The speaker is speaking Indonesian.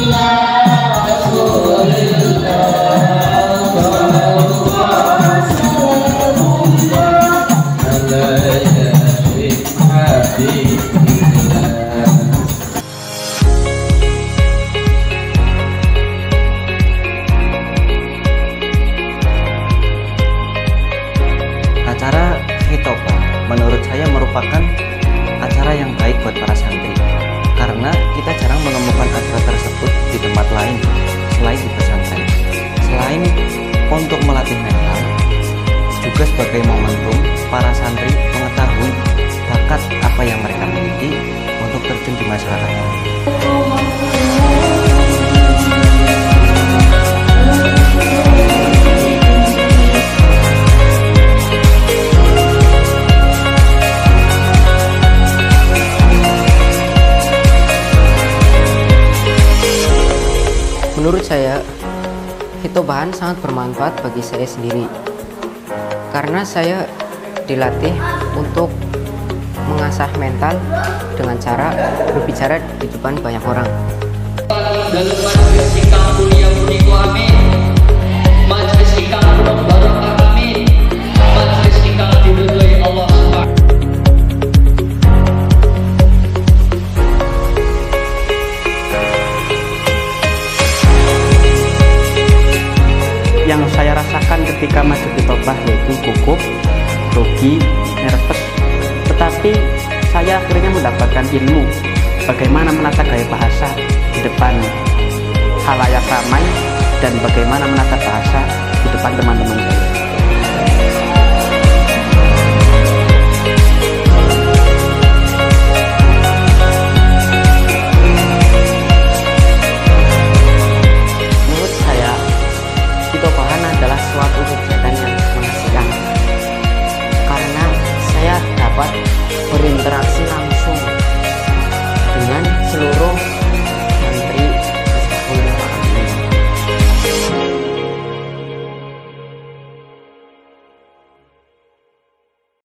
Acara Khitobah menurut saya merupakan acara yang baik buat para santri, karena kita jarang menemukan acara tersebut di tempat lain selain di pesantren. Selain untuk melatih mental, juga sebagai momentum para santri mengetahui bakat apa yang mereka miliki untuk terjun di masyarakat. Menurut saya, Khitobahan sangat bermanfaat bagi saya sendiri, karena saya dilatih untuk mengasah mental dengan cara berbicara di depan banyak orang. Dalam majelis ikang mulia muniku amin, majelis ikang penuh barokah amin, majelis ikang diridhoi Allah Subhanahu. Yang saya rasakan ketika masuk Khitobah yaitu gugup, grogi, nervous. Tetapi saya akhirnya mendapatkan ilmu bagaimana menata gaya bahasa di depan halayak ramai dan bagaimana menata bahasa di depan teman-teman saya.